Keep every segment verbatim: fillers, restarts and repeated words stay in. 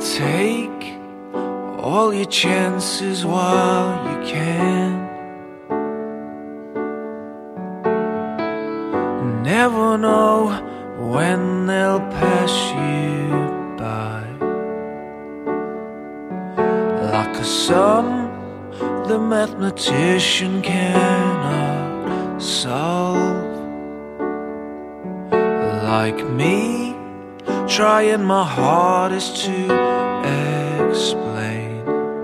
Take all your chances while you can. Never know when they'll pass you by. Like a sum the mathematician cannot solve. Like me, trying my hardest to explain.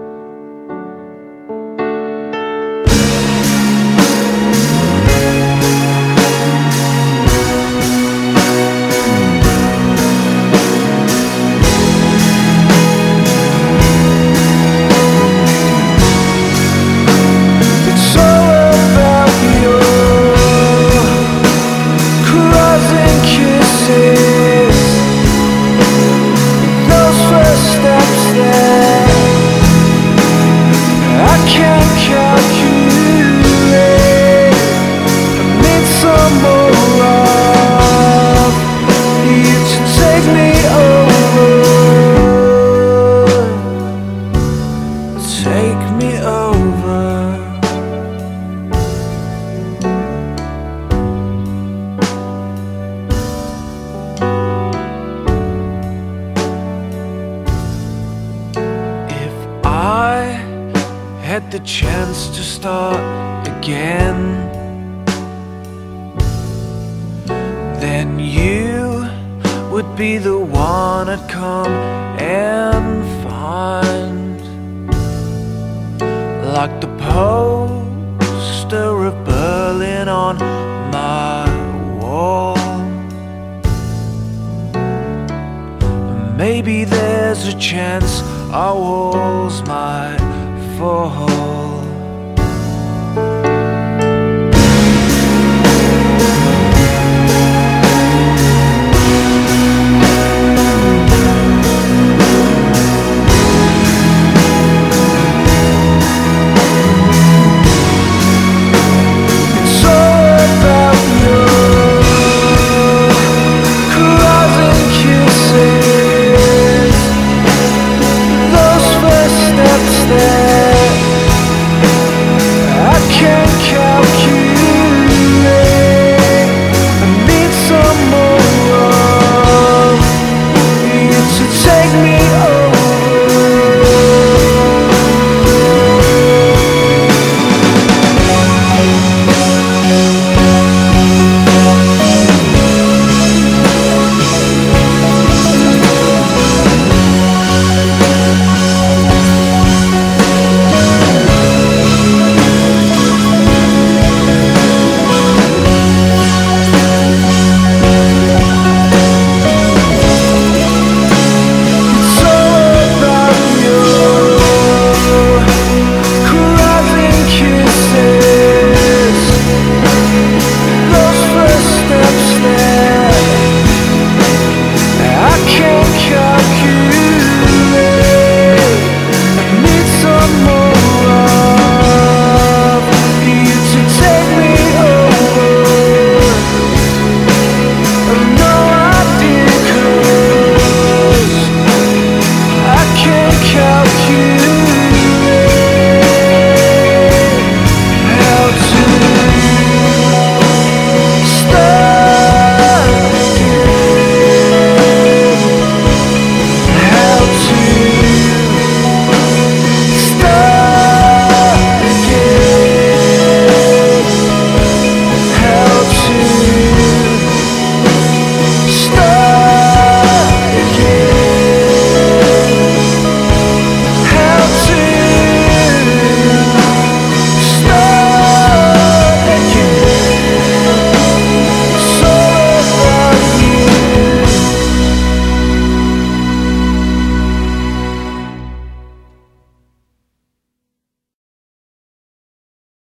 It's all about your crossing kisses, those first steps that I can't calculate. I need some more of you to take me over, take me over. If I had the chance to start again, then you would be the one I'd come and find. Like the poster of Berlin on my wall. Maybe there's a chance our walls might fall.